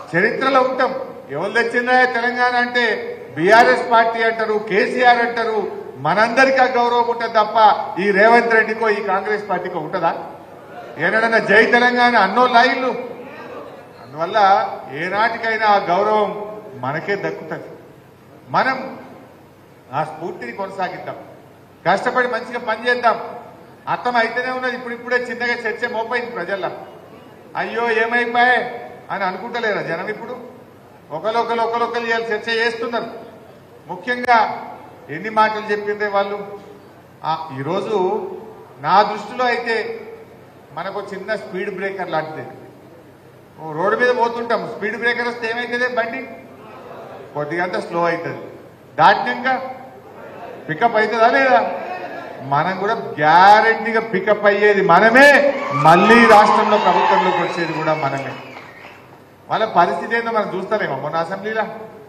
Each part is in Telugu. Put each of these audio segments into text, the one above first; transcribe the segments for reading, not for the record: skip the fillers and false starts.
చరిత్రలో ఉంటాం. ఎవరు తెచ్చిందా తెలంగాణ అంటే బీఆర్ఎస్ పార్టీ అంటారు, కేసీఆర్ అంటారు. మనందరికీ ఆ గౌరవం ఉంటుంది తప్ప ఈ రేవంత్ రెడ్డికో ఈ కాంగ్రెస్ పార్టీకో ఉంటుందా? ఏనాడన్నా జై తెలంగాణ అన్నో లైన్లు. అందువల్ల ఏనాటికైనా ఆ గౌరవం మనకే దక్కుతుంది. మనం ఆ స్ఫూర్తిని కొనసాగిద్దాం, కష్టపడి మంచిగా పనిచేద్దాం. అర్థం అయితేనే ఉన్నది. ఇప్పుడిప్పుడే చిన్నగా చర్చ మోపైంది ప్రజల్లో. అయ్యో ఏమైపోయాయి అని అనుకుంటలేరా జనం? ఇప్పుడు ఒకరొకరు ఇవాళ చర్చ చేస్తున్నారు. ముఖ్యంగా ఎన్ని మాటలు చెప్పిందే వాళ్ళు. ఈరోజు నా దృష్టిలో అయితే మనకు చిన్న స్పీడ్ బ్రేకర్ లాంటిది. రోడ్డు మీద పోతుంటాం, స్పీడ్ బ్రేకర్ వస్తే ఏమైతుంది? బండి కొద్దిగంత స్లో అవుతుంది, దాటినాక పికప్ అవుతుందా లేదా? మనం కూడా గ్యారెంటీగా పికప్ అయ్యేది మనమే, మళ్ళీ రాష్ట్రంలో ప్రభుత్వంలోకి వచ్చేది కూడా మనమే. వాళ్ళ పరిస్థితి ఏందో మనం చూస్తారేమో. మొన్న అసెంబ్లీలో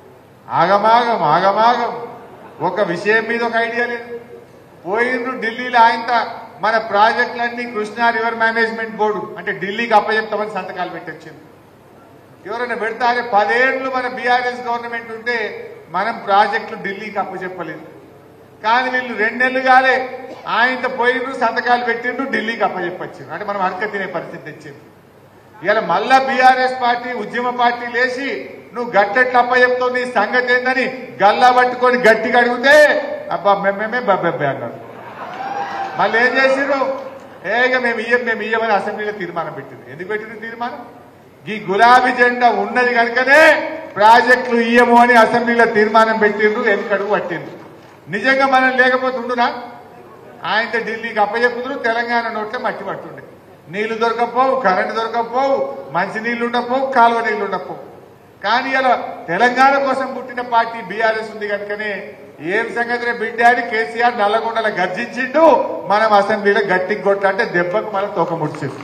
ఆగమాగం ఒక విషయం మీద ఒక ఐడియా లేదు. పోయిండ్రు ఢిల్లీలో ఆయనత మన ప్రాజెక్టులన్నీ కృష్ణా రివర్ మేనేజ్మెంట్ బోర్డు అంటే ఢిల్లీకి అప్పచెప్తామని సంతకాలు పెట్టొచ్చింది. ఎవరైనా పెడతారే? 10 ఏళ్లు మన బీఆర్ఎస్ గవర్నమెంట్ ఉంటే మనం ప్రాజెక్టులు ఢిల్లీకి అప్పచెప్పలేదు. కానీ వీళ్ళు 2 నెలలు కాలే ఆయనతో పోయిండ్రు, సంతకాలు పెట్టిండ్రు, ఢిల్లీకి అప్పచెప్పొచ్చిండ్రు. అంటే మనం అడక తినే పరిస్థితి తెచ్చింది. ఇలా మళ్ళా బీఆర్ఎస్ పార్టీ ఉద్యమ పార్టీ లేచి నువ్వు గట్టెట్లు అప్పచెప్తావు, నీ సంగతి ఏందని గల్లా పట్టుకొని గట్టిగా అడిగితే అబ్బా మేమే బబ్బెబ్బే అన్నారు. మళ్ళీ ఏం చేసిర్రు? ఇక మేము ఇయ్యమని అసెంబ్లీలో తీర్మానం పెట్టింది. ఎందుకు పెట్టింది తీర్మానం? ఈ గులాబీ జెండా ఉన్నది కనుకనే ప్రాజెక్టులు ఇయ్యము అని అసెంబ్లీలో తీర్మానం పెట్టిండ్రు, వెనుకడుగు పట్టిండ్రు. నిజంగా మనం లేకపోతే ఉండునా? ఆయనతో ఢిల్లీకి అప్పచెప్పుదురు, తెలంగాణ నోట్లే మట్టి పట్టుండే. నీళ్లు దొరకపోవు, కరెంటు దొరకపోవు, మంచి నీళ్లు ఉండకపోవు, కాలువ నీళ్లు ఉండకపోవు. కానీ ఇలా తెలంగాణ కోసం పుట్టిన పార్టీ బీఆర్ఎస్ ఉంది కనుకనే ఏం సంగతి బిడ్డ అని కేసీఆర్ నల్లగొండల గర్జించిండు. మనం అసెంబ్లీలో గట్టికి కొట్టాలంటే దెబ్బకు మనం తోక ముడిచింది.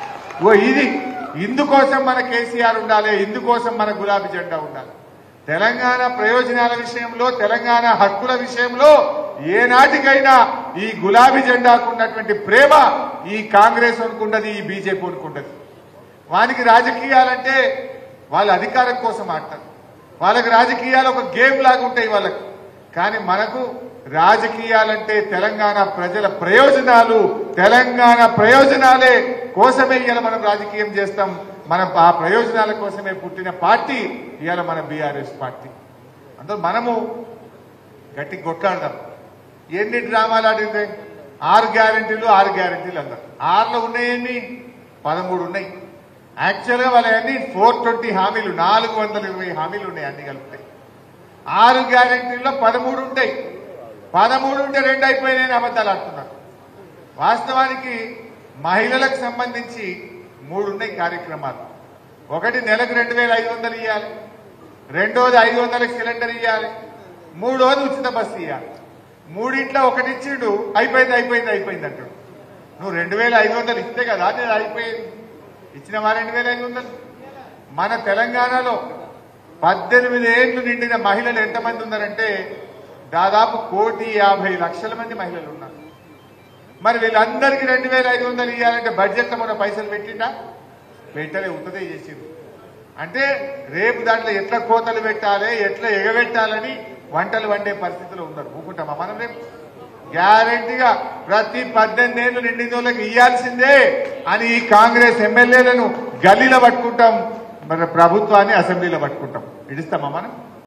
ఇది ఇందుకోసం మన కేసీఆర్ ఉండాలి, ఇందుకోసం మన గులాబీ జెండా ఉండాలి. తెలంగాణ ప్రయోజనాల విషయంలో, తెలంగాణ హక్కుల విషయంలో ఏనాటికైనా ఈ గులాబీ జెండాకు ఉన్నటువంటి ప్రేమ ఈ కాంగ్రెస్ అనుకుంటది, ఈ బీజేపీ అనుకుంటది. వానికి రాజకీయాలంటే వాళ్ళ అధికారం కోసం ఆడతారు. వాళ్ళకి రాజకీయాలు ఒక గేమ్ లాగా ఉంటాయి వాళ్ళకి. కానీ మనకు రాజకీయాలంటే తెలంగాణ ప్రజల ప్రయోజనాలు, తెలంగాణ ప్రయోజనాలే కోసమే ఇవాళ మనం రాజకీయం చేస్తాం. మనం ఆ ప్రయోజనాల కోసమే పుట్టిన పార్టీ ఇవాళ మన బీఆర్ఎస్ పార్టీ. అందులో మనము గట్టిగా కొట్లాడదాం. ఎన్ని డ్రామాలు ఆడిందే? 6 గ్యారెంటీలు అన్నారు. 6లో ఉన్నాయన్ని 13 ఉన్నాయి. యాక్చువల్గా వాళ్ళని 420 హామీలు, 420 హామీలు ఉన్నాయి అన్ని కలుపుతాయి. 6 గ్యారెంటీల్లో 13 ఉంటాయి. 13 ఉంటే 2 అయిపోయినాయని అబద్ధాలు ఆడుతున్నారు. వాస్తవానికి మహిళలకు సంబంధించి 3 ఉన్నాయి కార్యక్రమాలు. ఒకటి నెలకు 2500 ఇవ్వాలి, రెండోది 500కి సిలిండర్ ఇవ్వాలి, మూడోది ఉచిత బస్సు ఇవ్వాలి. మూడింట్లో ఒకటి ఇచ్చిండు, అయిపోయింది అంటాడు. నువ్వు 2500 ఇస్తే కదా నేను అయిపోయేది. ఇచ్చినవా 2500? మన తెలంగాణలో 18 ఏళ్లు నిండిన మహిళలు ఎంతమంది ఉన్నారంటే దాదాపు 1,50,00,000 మంది మహిళలు ఉన్నారు. మరి వీళ్ళందరికీ 2500 ఇవ్వాలంటే బడ్జెట్లో మన పైసలు పెట్టిండా? పెట్టలే, ఉత్తదే చేసిండు. అంటే రేపు దాంట్లో ఎట్లా కోతలు పెట్టాలి, ఎట్లా ఎగబెట్టాలని వంటలు వండే పరిస్థితిలో ఉన్నారు. ఊకుంటామా మనం? రేపు గ్యారెంటీగా ప్రతి 18 ఏళ్లు నిండిన వాళ్ళకి ఇవ్వాల్సిందే అని ఈ కాంగ్రెస్ ఎమ్మెల్యేలను గల్లీలో పట్టుకుంటాం, మన ప్రభుత్వాన్ని అసెంబ్లీలో పట్టుకుంటాం. ఇడిస్తామా మనం?